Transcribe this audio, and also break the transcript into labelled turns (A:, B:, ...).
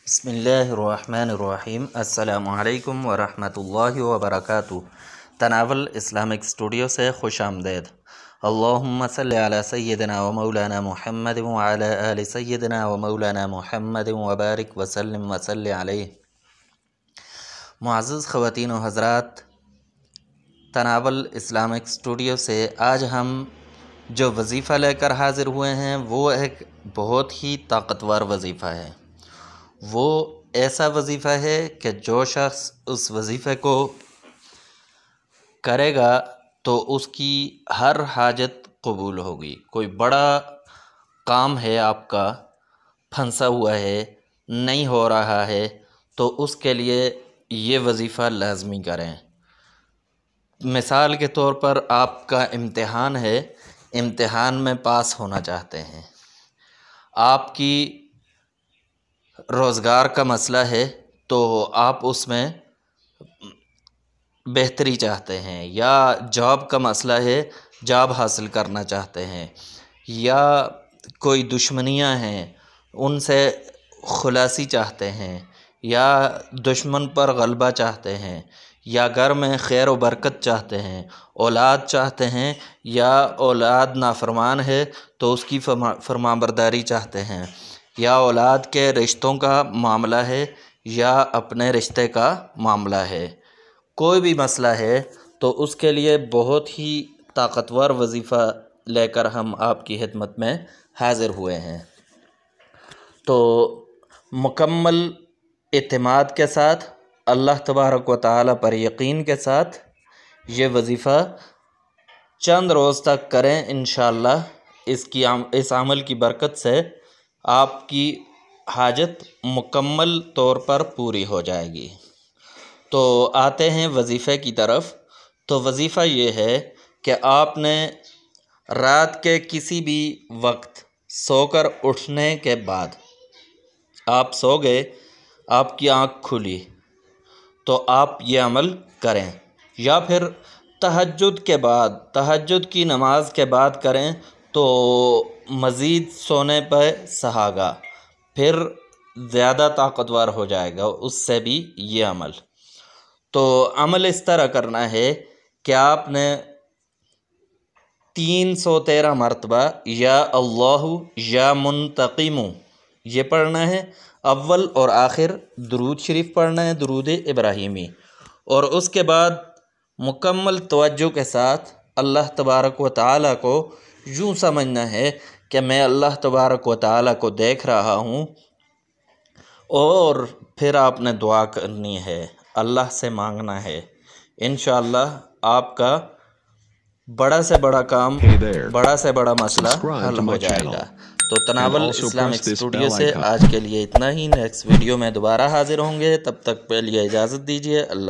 A: बिस्मिल्लाहिर्रहमानिर्रहीम। अस्सलामु अलैकुम वरहमतुल्लाहि वबरकातुहू। तनावल इस्लामिक स्टूडियो से खुश आमदेद। अल्लाहुम्मा सल्लि अला सय्यिदिना व मौलाना मुहम्मद व अला आलि सय्यिदिना व मौलाना मुहम्मद व बारिक वसल्लिम वसल्लि अलैहि। मुअज़्ज़ज़ ख़वातीन व हज़रात, तनावल इस्लामिक स्टूडियो से आज हम जो वज़ीफ़ा लेकर हाज़िर हुए हैं वो एक बहुत ही ताकतवर वज़ीफ़ा है। वो ऐसा वज़ीफ़ा है कि जो शख्स उस वज़ीफ़े को करेगा तो उसकी हर हाजत कबूल होगी। कोई बड़ा काम है आपका, फंसा हुआ है, नहीं हो रहा है, तो उसके लिए ये वज़ीफ़ा लाज़मी करें। मिसाल के तौर पर आपका इम्तिहान है, इम्तिहान में पास होना चाहते हैं, आपकी रोज़गार का मसला है तो आप उसमें बेहतरी चाहते हैं, या जॉब का मसला है, जॉब हासिल करना चाहते हैं, या कोई दुश्मनियां हैं उनसे खुलासी चाहते हैं, या दुश्मन पर गलबा चाहते हैं, या घर में खैर व बरकत चाहते हैं, औलाद चाहते हैं, या औलाद नाफरमान है तो उसकी फरमाबरदारी चाहते हैं, या औलाद के रिश्तों का मामला है, या अपने रिश्ते का मामला है, कोई भी मसला है तो उसके लिए बहुत ही ताकतवर वज़ीफ़ा लेकर हम आपकी खिदमत में हाज़िर हुए हैं। तो मुकम्मल इत्मीनान के साथ, अल्लाह तबारक व तआला पर यकीन के साथ ये वज़ीफ़ा चंद रोज़ तक करें। इंशाअल्लाह इस अमल की बरकत से आपकी हाजत मुकम्मल तौर पर पूरी हो जाएगी। तो आते हैं वज़ीफ़े की तरफ। तो वज़ीफ़ा ये है कि आपने रात के किसी भी वक्त सोकर उठने के बाद, आप सो गए, आपकी आँख खुली तो आप ये अमल करें, या फिर तहज्जुद के बाद, तहज्जुद की नमाज के बाद करें तो मज़ीद सोने पर सहागा, फिर ज़्यादा ताकतवर हो जाएगा उससे भी ये अमल। तो अमल इस तरह करना है कि आपने 313 मरतबा या अल्लाहु या मुंतक़िमु ये पढ़ना है। अव्वल और आखिर दुरूद शरीफ पढ़ना है, दुरूद इब्राहिमी, और उसके बाद मुकम्मल तवज्जो के साथ अल्लाह तबारक व तआला को यूँ समझना है कि मैं अल्लाह तबारक व तआला को देख रहा हूँ, और फिर आपने दुआ करनी है, अल्लाह से मांगना है। इंशाअल्लाह आपका बड़ा से बड़ा काम, बड़ा से बड़ा मसला हल हो जाएगा। तो तनावल इस्लामिक स्टूडियो से आज के लिए इतना ही। नेक्स्ट वीडियो में दोबारा हाजिर होंगे, तब तक के लिए इजाज़त दीजिए। अल्लाह।